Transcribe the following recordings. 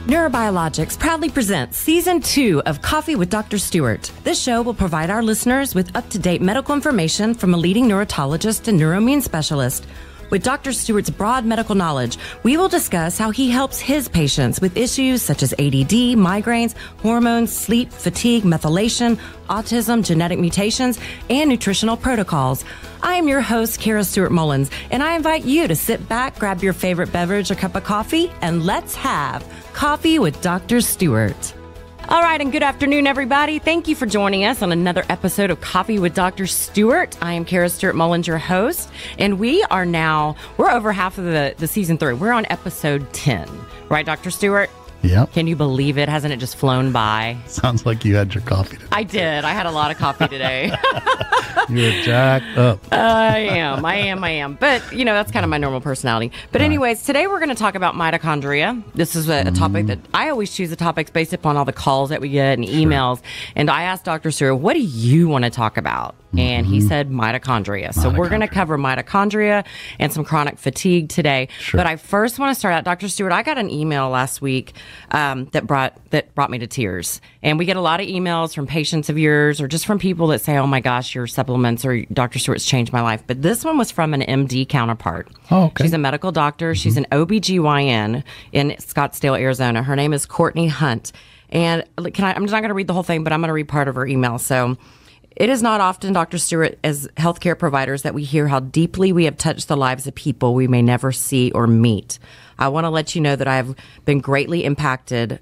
Neurobiologics proudly presents Season 2 of Coffee with Dr. Stewart. This show will provide our listeners with up-to-date medical information from a leading neurologist and neuroimmune specialist. With Dr. Stewart's broad medical knowledge, we will discuss how he helps his patients with issues such as ADD, migraines, hormones, sleep, fatigue, methylation, autism, genetic mutations, and nutritional protocols. I am your host, Kara Stewart Mullins, and I invite you to sit back, grab your favorite beverage or cup of coffee, and let's have Coffee with Dr. Stewart. All right, and good afternoon, everybody. Thank you for joining us on another episode of Coffee with Dr. Stewart. I am Kara Stewart Mullins, your host, and we're over half of the season 3. We're on episode 10, right, Dr. Stewart? Yep. Can you believe it? Hasn't it just flown by? Sounds like you had your coffee today. I did. I had a lot of coffee today. You're jacked up. I am. But, that's kind of my normal personality. But anyways, today we're going to talk about mitochondria. This is a topic that I always choose the topics based upon all the calls that we get and emails. And I asked Dr. Stewart, what do you want to talk about? And he said mitochondria. So we're going to cover mitochondria and some chronic fatigue today. Sure. But I first want to start out, Dr. Stewart, I got an email last week that brought me to tears. And we get a lot of emails from patients of yours or just from people that say, oh my gosh, your supplements or Dr. Stewart's changed my life. But this one was from an MD counterpart. Oh, okay. She's a medical doctor. She's an OBGYN in Scottsdale, Arizona. Her name is Courtney Hunt. And I'm just not going to read the whole thing, but I'm going to read part of her email. So it is not often, Dr. Stewart, as healthcare providers, that we hear how deeply we have touched the lives of people we may never see or meet. I want to let you know that I have been greatly impacted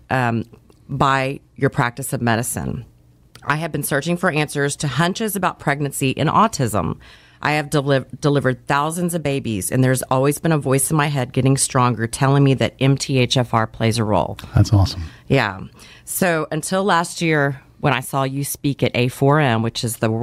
by your practice of medicine. I have been searching for answers to hunches about pregnancy and autism. I have delivered thousands of babies, and there's always been a voice in my head getting stronger telling me that MTHFR plays a role. That's awesome. Yeah. So until last year, when I saw you speak at A4M, which is the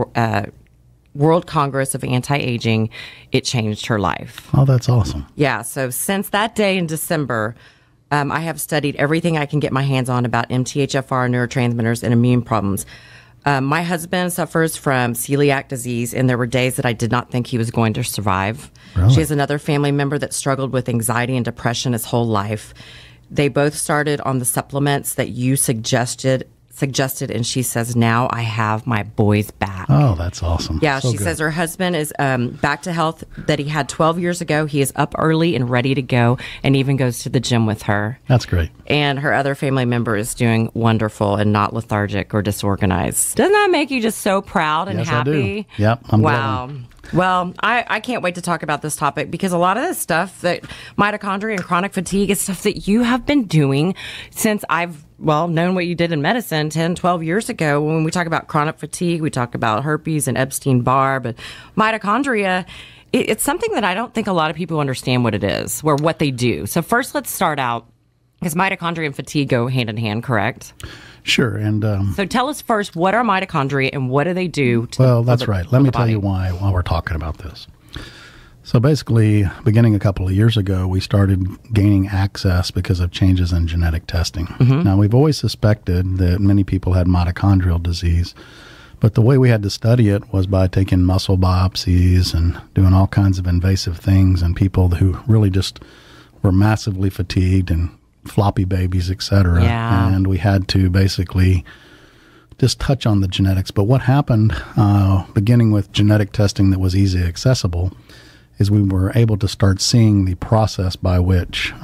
World Congress of Anti-Aging, it changed her life. Oh, that's awesome. Yeah. So since that day in December, I have studied everything I can get my hands on about MTHFR, neurotransmitters, and immune problems. My husband suffers from celiac disease, and there were days that I did not think he was going to survive. Really? She has another family member that struggled with anxiety and depression his whole life. They both started on the supplements that you suggested, and she says, now I have my boys back. Oh, that's awesome. Yeah, so she good. says her husband is back to health that he had 12 years ago. He is up early and ready to go and even goes to the gym with her. That's great. And her other family member is doing wonderful and not lethargic or disorganized. Doesn't that make you just so proud and Yes, happy? I do. Yep. I'm wow. glad. Well, I can't wait to talk about this topic because a lot of this stuff, that mitochondria and chronic fatigue, is stuff that you have been doing since I've known what you did in medicine 10, 12 years ago. When we talk about chronic fatigue, we talk about herpes and Epstein-Barr, but mitochondria, it's something that I don't think a lot of people understand what it is or what they do. So first, let's start out, because mitochondria and fatigue go hand in hand, correct? Sure. And so tell us first, what are mitochondria and what do they do? That's right. Let me tell you why while we're talking about this. So basically, beginning a couple of years ago, we started gaining access because of changes in genetic testing. Mm-hmm. Now, we've always suspected that many people had mitochondrial disease, but the way we had to study it was by taking muscle biopsies and doing all kinds of invasive things in people who really just were massively fatigued and floppy babies, etc. Yeah. And we had to basically just touch on the genetics. But what happened, beginning with genetic testing that was easy accessible, is we were able to start seeing the process by which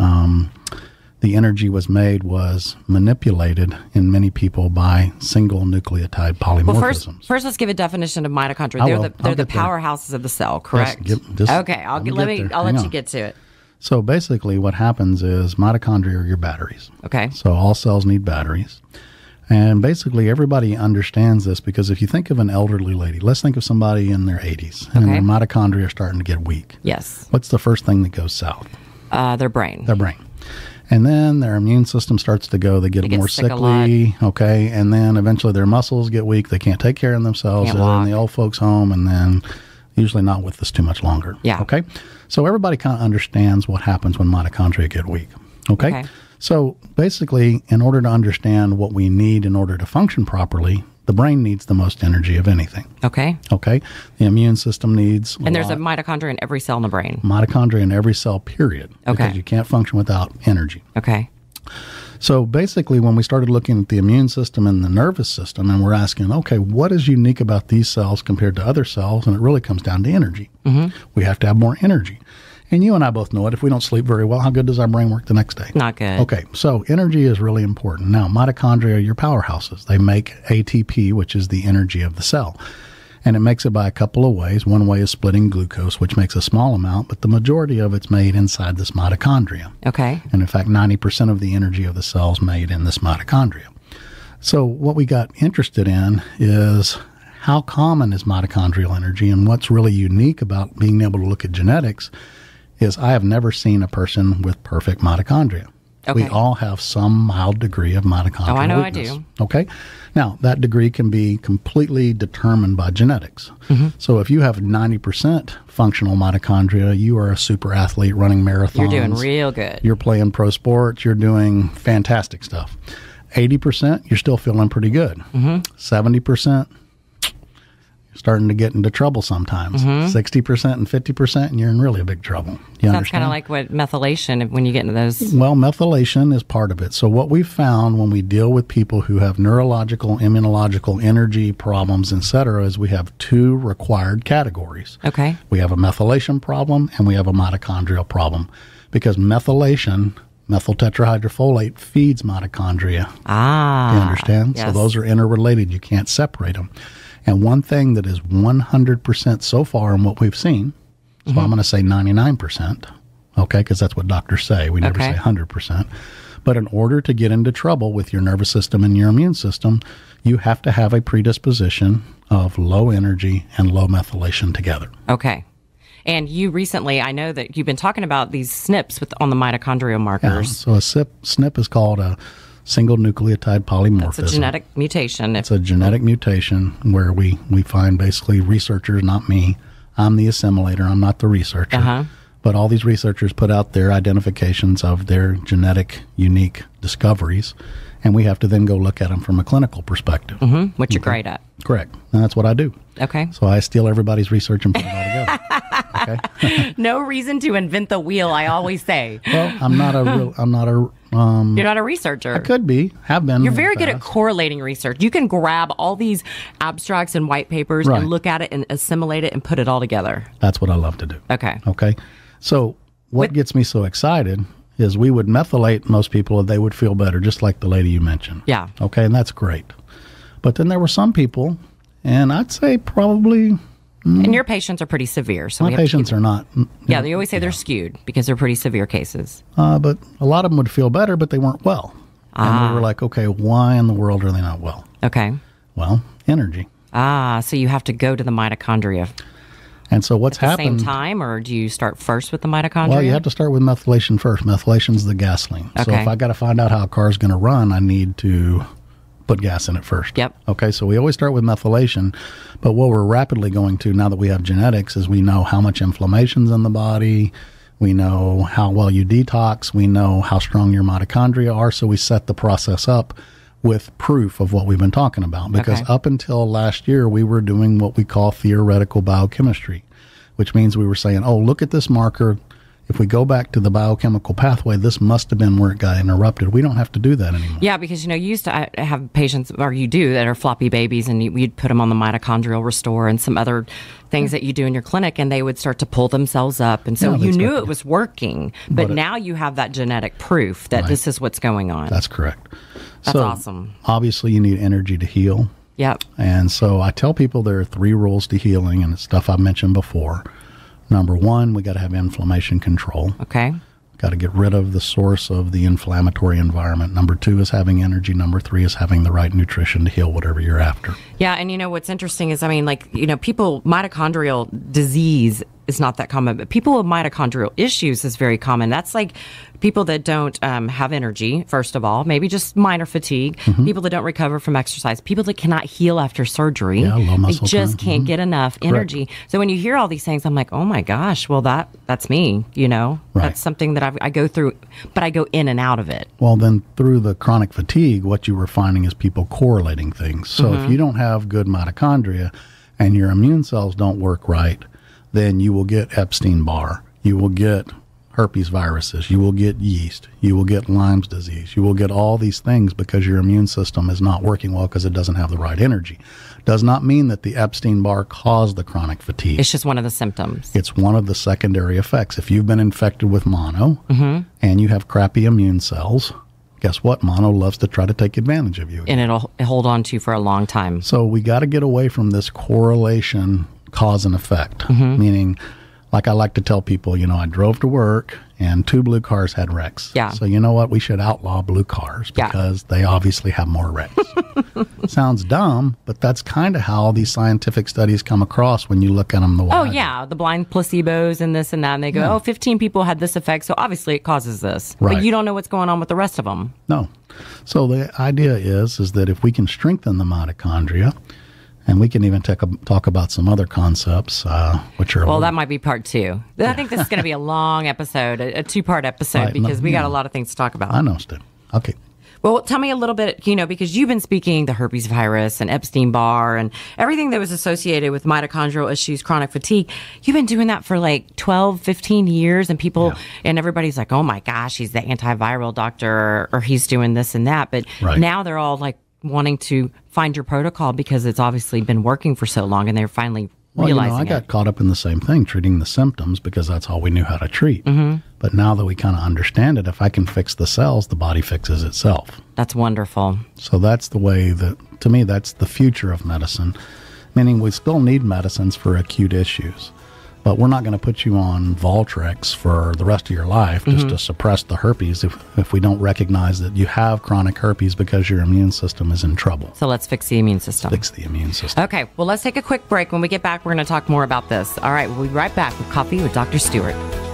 the energy was made was manipulated in many people by single nucleotide polymorphisms. Well, first let's give a definition of mitochondria. They're the powerhouses of the cell, correct? Yes, okay, I'll let you get to it. So basically what happens is mitochondria are your batteries. Okay. So all cells need batteries. And basically everybody understands this because if you think of an elderly lady, let's think of somebody in their 80s and their mitochondria are starting to get weak. Yes. What's the first thing that goes south? Their brain. Their brain. And then their immune system starts to go. They get more sickly. Okay. And then eventually their muscles get weak. They can't take care of themselves. They're in the old folks' home and then usually not with us too much longer. Yeah. Okay. So everybody kind of understands what happens when mitochondria get weak. Okay. So basically, in order to understand what we need in order to function properly, the brain needs the most energy of anything. Okay. Okay. The immune system needs And there's a mitochondria in every cell in the brain. Mitochondria in every cell, period. Okay. Because you can't function without energy. Okay. So basically, when we started looking at the immune system and the nervous system, and we're asking, okay, what is unique about these cells compared to other cells? And it really comes down to energy. We have to have more energy. And you and I both know it. If we don't sleep very well, how good does our brain work the next day? Not good. Okay, so energy is really important. Now, mitochondria are your powerhouses. They make ATP, which is the energy of the cell. And it makes it by a couple of ways. One way is splitting glucose, which makes a small amount, but the majority of it's made inside this mitochondria. Okay. And in fact, 90% of the energy of the cell is made in this mitochondria. So what we got interested in is how common is mitochondrial energy, and what's really unique about being able to look at genetics is I have never seen a person with perfect mitochondria. Okay. We all have some mild degree of mitochondrial I know weakness. I do. Okay. Now, that degree can be completely determined by genetics. So if you have 90% functional mitochondria, you are a super athlete running marathons. You're doing real good. You're playing pro sports. You're doing fantastic stuff. 80%, you're still feeling pretty good. 70%, starting to get into trouble sometimes. 60% and 50%, and you're in really big trouble. You That's kind of like what methylation, when you get into those. Well, methylation is part of it. So what we've found when we deal with people who have neurological, immunological, energy problems, etc., is we have two required categories. Okay. We have a methylation problem and we have a mitochondrial problem, because methylation, methyl tetrahydrofolate, feeds mitochondria. You understand? Yes. So those are interrelated. You can't separate them. And one thing that is 100% so far in what we've seen, so I'm going to say 99%, okay, because that's what doctors say. We never say 100%. But in order to get into trouble with your nervous system and your immune system, you have to have a predisposition of low energy and low methylation together. Okay. And you recently, I know that you've been talking about these SNPs on the mitochondrial markers. So a SNP is called a single nucleotide polymorphism. It's a genetic mutation. It's a genetic mutation where we find basically researchers, not me. I'm the assimilator. I'm not the researcher. But all these researchers put out their identifications of their genetic unique discoveries, and we have to then go look at them from a clinical perspective. Which you're great at. Correct. And that's what I do. Okay. So I steal everybody's research and put it all together. Okay. No reason to invent the wheel, I always say. Well, I'm not a You're not a researcher. I could be, have been. You're very good at correlating research. You can grab all these abstracts and white papers and look at it and assimilate it and put it all together. That's what I love to do. Okay. Okay. So what gets me so excited is we would methylate most people and they would feel better, just like the lady you mentioned. Yeah. Okay, and that's great. But then there were some people, and I'd say probably... And your patients are pretty severe. So my patients are not... Yeah, they always say they're skewed because they're pretty severe cases. But a lot of them would feel better, but they weren't well. And we were like, okay, why in the world are they not well? Okay. Well, energy. So you have to go to the mitochondria. And so what's happened... At the same time, or do you start first with the mitochondria? Well, you have to start with methylation first. Methylation's the gasoline. Okay. So if I got to find out how a car's going to run, I need to put gas in it first. Yep. Okay, so we always start with methylation, but what we're rapidly going to, now that we have genetics, is we know how much inflammation's in the body, we know how well you detox, we know how strong your mitochondria are, so we set the process up with proof of what we've been talking about. Because up until last year, we were doing what we call theoretical biochemistry, which means we were saying, oh, look at this marker. If we go back to the biochemical pathway, this must have been where it got interrupted. We don't have to do that anymore. Yeah, because, you used to have patients, or you do, that are floppy babies, and you'd put them on the mitochondrial restore and some other things that you do in your clinic, and they would start to pull themselves up. And so you knew it was working, but now you have that genetic proof that this is what's going on. That's correct. That's awesome. Obviously, you need energy to heal. Yep. And so I tell people there are 3 rules to healing, and it's stuff I've mentioned before. Number 1, we got to have inflammation control. Okay. Got to get rid of the source of the inflammatory environment. Number 2 is having energy. Number 3 is having the right nutrition to heal whatever you're after. Yeah, and what's interesting is, people, mitochondrial disease is not that common, but people with mitochondrial issues is very common. That's like people that don't have energy, first of all, maybe just minor fatigue, people that don't recover from exercise, people that cannot heal after surgery. Yeah, low muscle they just can't get enough energy. So when you hear all these things, I'm like, oh my gosh, well, that's me, Right. That's something that I go through, but I go in and out of it. Well, then through the chronic fatigue, what you were finding is people correlating things. So if you don't have good mitochondria and your immune cells don't work right, then you will get Epstein-Barr. You will get herpes viruses. You will get yeast. You will get Lyme's disease. You will get all these things because your immune system is not working well because it doesn't have the right energy. Does not mean that the Epstein-Barr caused the chronic fatigue. It's just one of the symptoms. It's one of the secondary effects. If you've been infected with mono and you have crappy immune cells, guess what? Mono loves to try to take advantage of you. And it'll hold on to you for a long time. So we got to get away from this correlation, cause and effect, meaning, like I like to tell people, I drove to work and 2 blue cars had wrecks. Yeah. So you know what? We should outlaw blue cars because they obviously have more wrecks. Sounds dumb, but that's kind of how these scientific studies come across when you look at them the way I do. The blind placebos and this and that. And they go, 15 people had this effect, so obviously it causes this. Right. But you don't know what's going on with the rest of them. No. So the idea is that if we can strengthen the mitochondria, and we can even talk about some other concepts, which are... Well, that might be part 2. I think this is going to be a long episode, a 2-part episode, because we got a lot of things to talk about. I know, Steve. Okay. Well, tell me a little bit, because you've been speaking the herpes virus and Epstein-Barr and everything that was associated with mitochondrial issues, chronic fatigue. You've been doing that for like 12, 15 years, and people, and everybody's like, oh my gosh, he's the antiviral doctor, or he's doing this and that. But now they're all like, wanting to find your protocol because it's obviously been working for so long and they're finally realizing I got caught up in the same thing, treating the symptoms because that's all we knew how to treat. But now that we kind of understand it, if I can fix the cells, the body fixes itself. That's wonderful. So that's the way that, to me, that's the future of medicine, meaning we still need medicines for acute issues. But we're not going to put you on Voltrex for the rest of your life just to suppress the herpes if we don't recognize that you have chronic herpes because your immune system is in trouble. So let's fix the immune system. Fix the immune system. Okay, well, let's take a quick break. When we get back, we're going to talk more about this. All right, we'll be right back with Coffee with Dr. Stewart.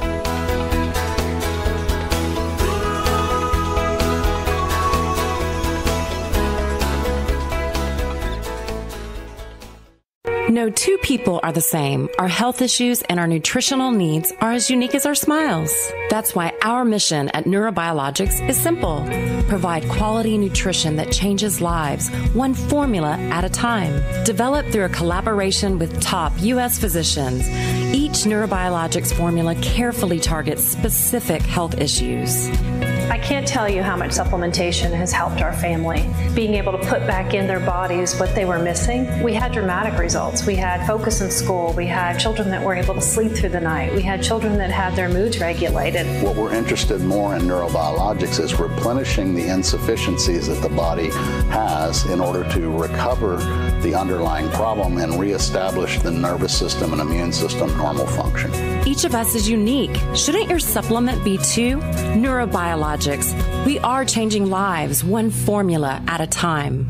No two people are the same. Our health issues and our nutritional needs are as unique as our smiles. That's why our mission at Neurobiologics is simple. Provide quality nutrition that changes lives, one formula at a time. Developed through a collaboration with top U.S. physicians, each Neurobiologics formula carefully targets specific health issues. I can't tell you how much supplementation has helped our family. Being able to put back in their bodies what they were missing, we had dramatic results. We had focus in school. We had children that were able to sleep through the night. We had children that had their moods regulated. What we're interested more in neurobiologics is replenishing the insufficiencies that the body has in order to recover the underlying problem and reestablish the nervous system and immune system normal function. Each of us is unique. Shouldn't your supplement be too? Neurobiologics. We are changing lives one formula at a time.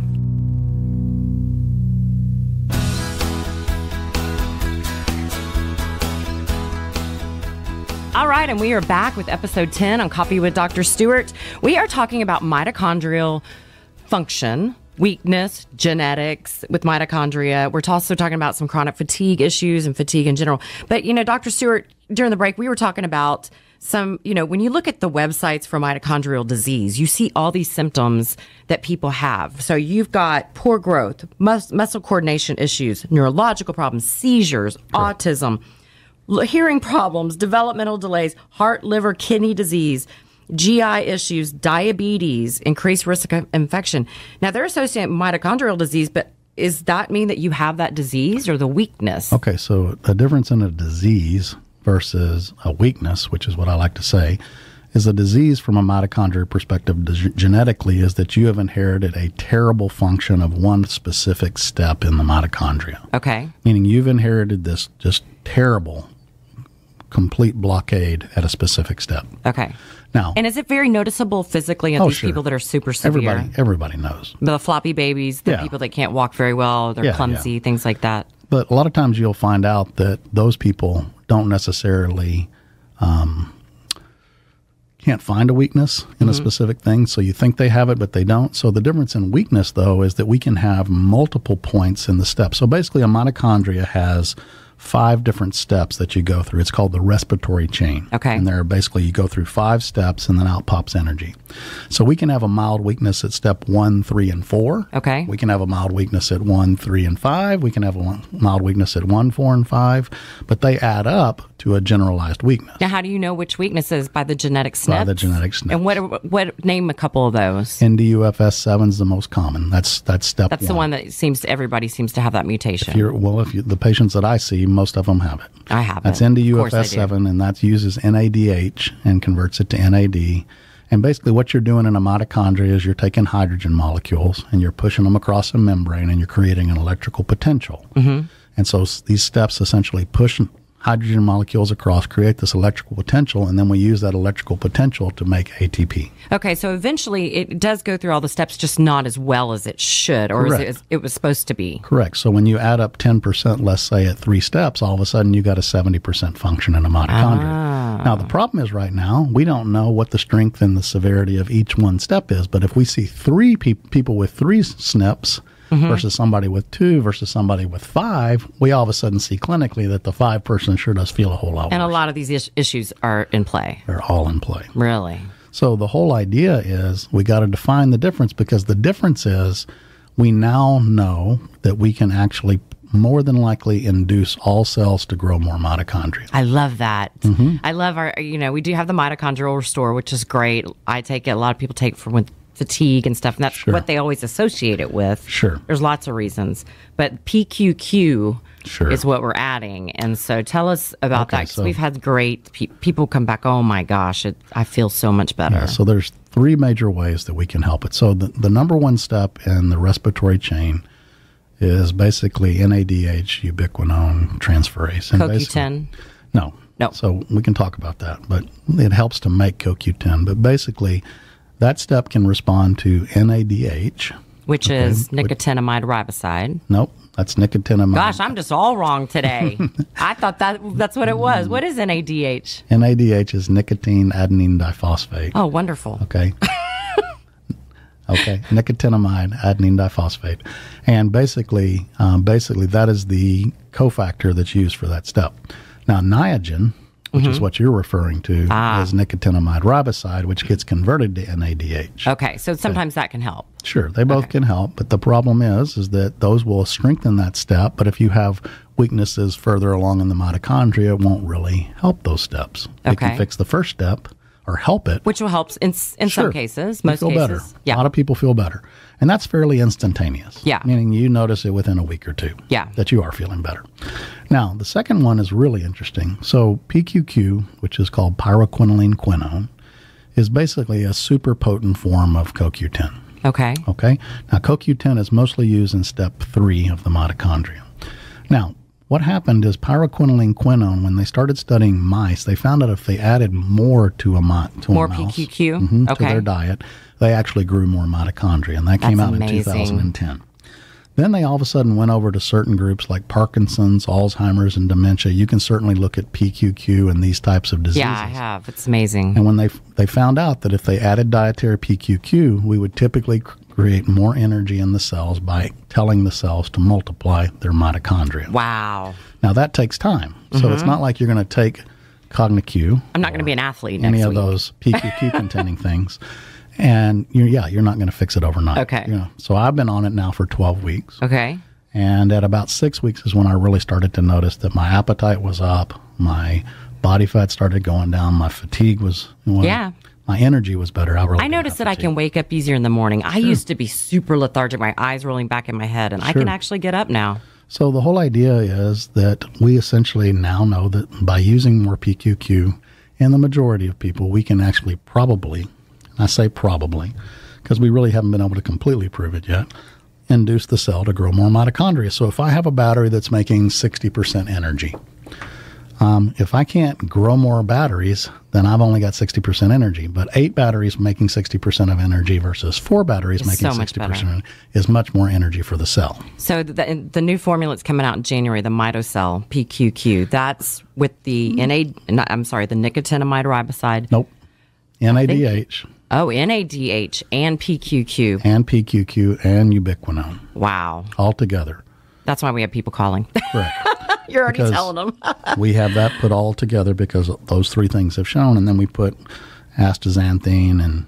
All right, and we are back with episode 10 on Coffee with Dr. Stewart. We are talking about mitochondrial function, weakness, genetics with mitochondria. We're also talking about some chronic fatigue issues and fatigue in general. But, Dr. Stewart, during the break, we were talking about some, when you look at the websites for mitochondrial disease, you see all these symptoms that people have. So you've got poor growth, muscle coordination issues, neurological problems, seizures, autism, hearing problems, developmental delays, heart, liver, kidney disease, GI issues, diabetes, increased risk of infection. Now, they're associated with mitochondrial disease, but does that mean that you have that disease or the weakness? Okay, so the difference in a disease versus a weakness, which is what I like to say, is a disease from a mitochondrial perspective genetically is that you have inherited a terrible function of one specific step in the mitochondria. Okay. Meaning you've inherited this just terrible, complete blockade at a specific step. Okay. Now, and is it very noticeable physically in these people that are super severe? Everybody knows. The floppy babies, the people that can't walk very well, they're clumsy, things like that. But a lot of times you'll find out that those people don't necessarily can't find a weakness in a specific thing. So you think they have it, but they don't. So the difference in weakness, though, is that we can have multiple points in the step. So basically a mitochondria has 5 different steps that you go through. It's called the respiratory chain. Okay. And there are basically, you go through 5 steps and then out pops energy. So we can have a mild weakness at step 1, 3, and 4. Okay. We can have a mild weakness at 1, 3, and 5. We can have a mild weakness at 1, 4, and 5. But they add up to a generalized weakness. Now, how do you know which weaknesses? By the genetic SNPs? By the genetic SNPs. And name a couple of those. NDUFS7 is the most common. That's step 1. That's the one that everybody seems to have that mutation. The patients that I see, most of them have it. I have That's it. NDUFS7, and that uses NADH and converts it to NAD. And basically what you're doing in a mitochondria is you're taking hydrogen molecules and you're pushing them across a membrane and you're creating an electrical potential. Mm-hmm. And so these steps essentially push hydrogen molecules across, create this electrical potential, and then we use that electrical potential to make ATP. Okay, so eventually it does go through all the steps, just not as well as it should, or as it was supposed to be. Correct. So when you add up 10%, let's say at 3 steps, all of a sudden you got a 70% function in a mitochondria. Now, the problem is right now, we don't know what the strength and the severity of each one step is, but if we see 3 people with 3 SNPs, versus somebody with 2 versus somebody with 5, we all of a sudden see clinically that the 5 person sure does feel a whole lot worse. And a lot of these issues are in play. They're all in play. Really? So the whole idea is we got to define the difference, because the difference is we now know that we can actually more than likely induce all cells to grow more mitochondria. I love that. I love we do have the mitochondrial restore, which is great. I take it. A lot of people take it for when fatigue and stuff, and that's what they always associate it with. Sure. There's lots of reasons. But PQQ is what we're adding. And so tell us about that, because we've had great people come back, oh my gosh, I feel so much better. Yeah, so there's 3 major ways that we can help it. So the number 1 step in the respiratory chain is basically NADH ubiquinone transferase. And CoQ10? No. So we can talk about that, but it helps to make CoQ10. But basically, that step can respond to NADH. Which is nicotinamide riboside. Nope, that's nicotinamide. Gosh, I'm just all wrong today. I thought that's what it was. What is NADH? NADH is nicotine adenine diphosphate. Oh, wonderful. Okay. Nicotinamide adenine diphosphate. And basically that is the cofactor that's used for that step. Now, Niagen, which is what you're referring to, is nicotinamide riboside, which gets converted to NADH. Okay, so sometimes that can help. Sure, they both can help, but the problem is that those will strengthen that step, but if you have weaknesses further along in the mitochondria, it won't really help those steps. It can fix the first step or help it. Which will help in some cases, most cases. Better. Yeah. A lot of people feel better. And that's fairly instantaneous. Yeah. Meaning you notice it within a week or 2. Yeah. That you are feeling better. Now, the second one is really interesting. So PQQ, which is called pyroquinolone quinone, is basically a super potent form of CoQ10. Okay. Now, CoQ10 is mostly used in step 3 of the mitochondria. Now, what happened is pyroquinolone quinone, when they started studying mice, they found out if they added more to a mouse, PQQ to their diet, they actually grew more mitochondria, and that came out in 2010. Then they all of a sudden went over to certain groups like Parkinson's, Alzheimer's, and dementia. You can certainly look at PQQ and these types of diseases. Yeah, I have. It's amazing. And when they found out that if they added dietary PQQ, we would typically create more energy in the cells by telling the cells to multiply their mitochondria. Wow. Now, that takes time. So it's not like you're going to take CogniQ. I'm not going to be an athlete next week. Any of week. those PQQ-containing things. And you're not going to fix it overnight. Okay. So I've been on it now for 12 weeks. Okay. And at about 6 weeks is when I really started to notice that my appetite was up, my body fat started going down, my fatigue was my energy was better. I noticed that I can wake up easier in the morning. I used to be super lethargic, my eyes rolling back in my head, and I can actually get up now. So the whole idea is that we essentially now know that by using more PQQ, in the majority of people, we can actually probably, I say probably, because we really haven't been able to completely prove it yet, induce the cell to grow more mitochondria. So if I have a battery that's making 60% energy, if I can't grow more batteries, then I've only got 60% energy. But 8 batteries making 60% of energy versus 4 batteries making 60% is much more energy for the cell. So the new formula that's coming out in January, the Mitocell PQQ, that's with the the nicotinamide riboside. Nope. NADH. Oh, NADH and PQQ. And PQQ and ubiquinone. Wow. All together. That's why we have people calling. Correct. You're already telling them. We have that put all together because those three things have shown, and then we put astaxanthin and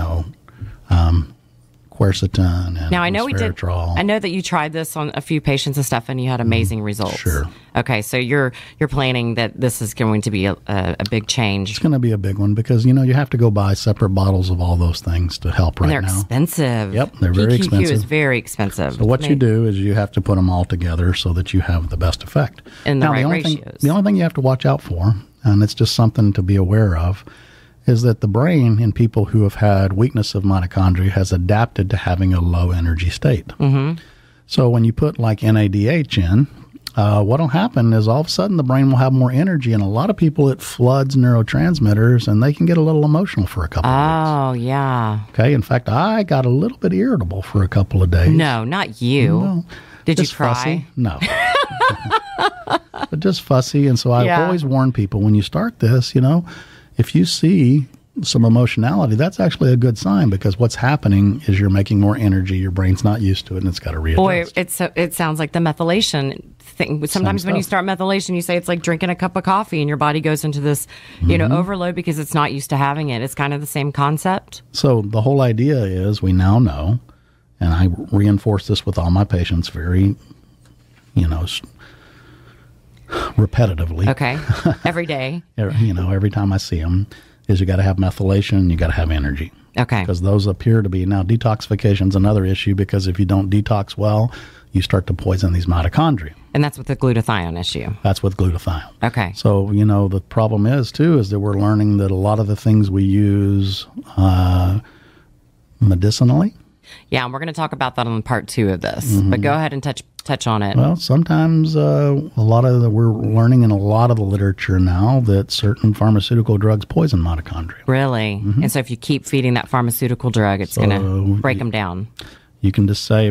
quercetin and now I know resveratrol. I know that you tried this on a few patients and stuff, and you had amazing results. Sure. Okay, so you're planning that this is going to be a big change. It's going to be a big one because you have to go buy separate bottles of all those things to help right now. And they're expensive. Yep, they're very expensive. PQQ is very expensive. So what you do is you have to put them all together so that you have the best effect. In the right ratios. The only thing you have to watch out for, and it's just something to be aware of, is that the brain in people who have had weakness of mitochondria has adapted to having a low energy state. Mm-hmm. So when you put like NADH in, what will happen is all of a sudden the brain will have more energy, and a lot of people it floods neurotransmitters, and they can get a little emotional for a couple of days. Oh, yeah. Okay. In fact, I got a little bit irritable for a couple of days. No, not you. No. Did you Just cry? Fussy? No. But just fussy. And so I always warn people, when you start this, if you see some emotionality, that's actually a good sign, because what's happening is you're making more energy. Your brain's not used to it, and it's got to readjust. Boy, it sounds like the methylation thing. Sometimes when you start methylation, you say it's like drinking a cup of coffee, and your body goes into this, overload because it's not used to having it. It's kind of the same concept. So the whole idea is we now know, and I reinforce this with all my patients very, repetitively. Okay. Every day. Every time I see them, is you got to have methylation and you got to have energy. Okay. Because those appear to be, now detoxification is another issue, because if you don't detox well, you start to poison these mitochondria. And that's with the glutathione issue. That's with glutathione. Okay. So, the problem is that we're learning that a lot of the things we use medicinally. Yeah, and we're going to talk about that on part 2 of this. Mm-hmm. But go ahead and touch on it. Well, sometimes we're learning in a lot of the literature now that certain pharmaceutical drugs poison mitochondria. Really? Mm-hmm. And so if you keep feeding that pharmaceutical drug, it's going to break them down. You can just say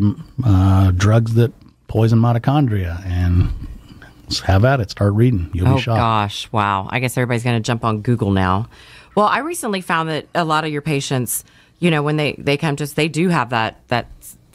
drugs that poison mitochondria and have at it. Start reading. You'll be shocked. Oh, gosh. Wow. I guess everybody's going to jump on Google now. Well, I recently found that a lot of your patients, when they come to us, they do have that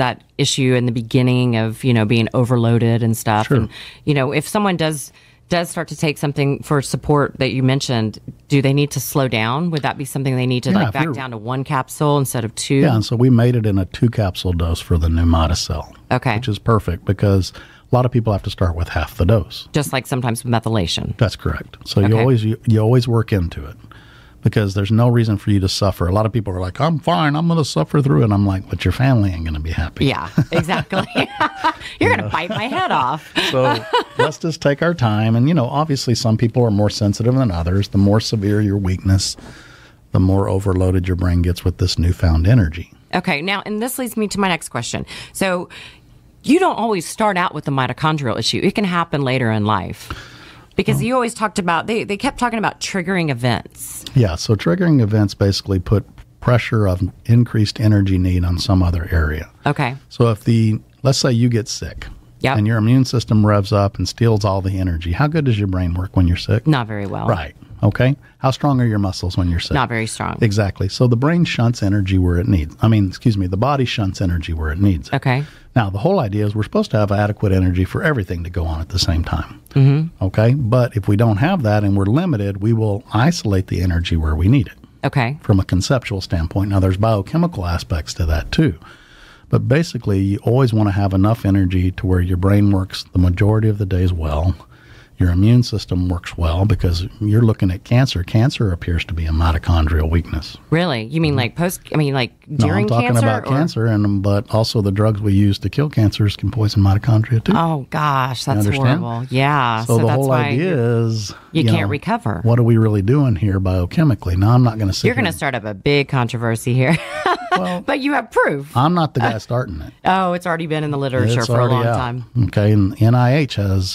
issue in the beginning of, being overloaded and stuff. Sure. And, if someone does start to take something for support that you mentioned, do they need to slow down? Would that be something they need to back down to 1 capsule instead of 2? Yeah, and so we made it in a 2-capsule dose for the new Mitocell. Okay. Which is perfect, because a lot of people have to start with half the dose. Just like sometimes with methylation. That's correct. So you always work into it, because there's no reason for you to suffer. A lot of people are like, I'm fine, I'm going to suffer through it. I'm like, but your family ain't going to be happy. Yeah, exactly. You're going to bite my head off. So let's just take our time. And, obviously some people are more sensitive than others. The more severe your weakness, the more overloaded your brain gets with this newfound energy. Okay, now, and this leads me to my next question. So you don't always start out with the mitochondrial issue. It can happen later in life. Because you always talked about, they kept talking about triggering events. Yeah, so triggering events basically put pressure of increased energy need on some other area. Okay. So let's say you get sick, yep, and your immune system revs up and steals all the energy. How good does your brain work when you're sick? Not very well. Right. Okay. How strong are your muscles when you're sick? Not very strong. Exactly. So the brain shunts energy where it needs. The body shunts energy where it needs it. Okay. Now, the whole idea is we're supposed to have adequate energy for everything to go on at the same time. Mm-hmm. Okay? But if we don't have that and we're limited, we will isolate the energy where we need it. Okay. From a conceptual standpoint. Now, there's biochemical aspects to that, too. But basically, you always want to have enough energy to where your brain works the majority of the days well. Your immune system works well, because you're looking at cancer. Cancer appears to be a mitochondrial weakness. Really? You mean like during cancer? No, I'm talking about cancer, but also the drugs we use to kill cancers can poison mitochondria too. Oh gosh, that's horrible. Yeah. So the that's whole idea is you can't recover. What are we really doing here biochemically? Now, I'm not going to say you're going to start up a big controversy here. Well, but you have proof. I'm not the guy starting it. Oh, it's already been in the literature for a long time. Okay, and NIH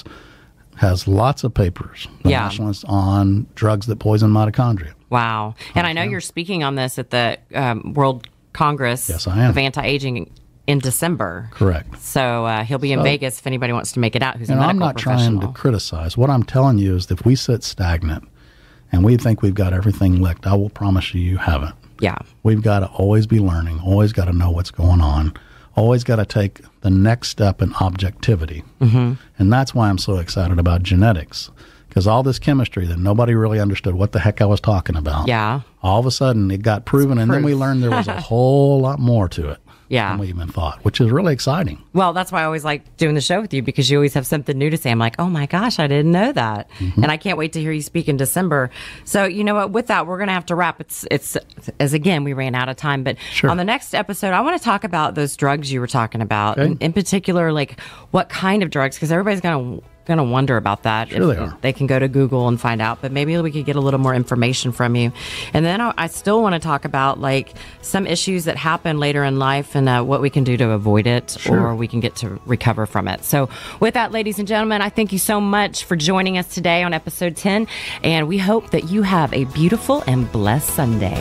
has lots of papers, nationalists, on drugs that poison mitochondria. Wow. And I know you're speaking on this at the World Congress of Anti-Aging in December. Correct. So he'll be in Vegas if anybody wants to make it out who's a medical professional. I'm not trying to criticize. What I'm telling you is that if we sit stagnant and we think we've got everything licked, I will promise you haven't. Yeah. We've got to always be learning, always got to know what's going on, always got to take the next step in objectivity. And that's why I'm so excited about genetics, because all this chemistry that nobody really understood what the heck I was talking about, all of a sudden it got proven, and then we learned there was a whole lot more to it than we even thought, which is really exciting. Well, that's why I always like doing the show with you, because you always have something new to say. I'm like, oh my gosh, I didn't know that. And I can't wait to hear you speak in December. So you know what, with that, we're going to have to wrap. It's as again, we ran out of time, but on the next episode, I want to talk about those drugs you were talking about, and in particular, like what kind of drugs, because everybody's going to wonder about that. Sure they are. They can go to Google and find out, but maybe we could get a little more information from you. And then I still want to talk about like some issues that happen later in life and what we can do to avoid it, or we can get to recover from it. So with that, ladies and gentlemen, I thank you so much for joining us today on episode 10, and we hope that you have a beautiful and blessed Sunday.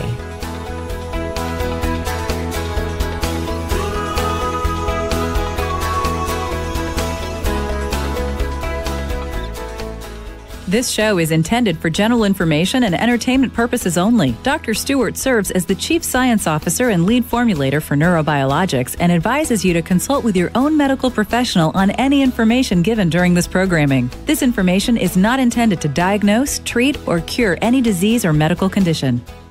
This show is intended for general information and entertainment purposes only. Dr. Stewart serves as the Chief Science Officer and lead formulator for neurobiologics and advises you to consult with your own medical professional on any information given during this programming. This information is not intended to diagnose, treat, or cure any disease or medical condition.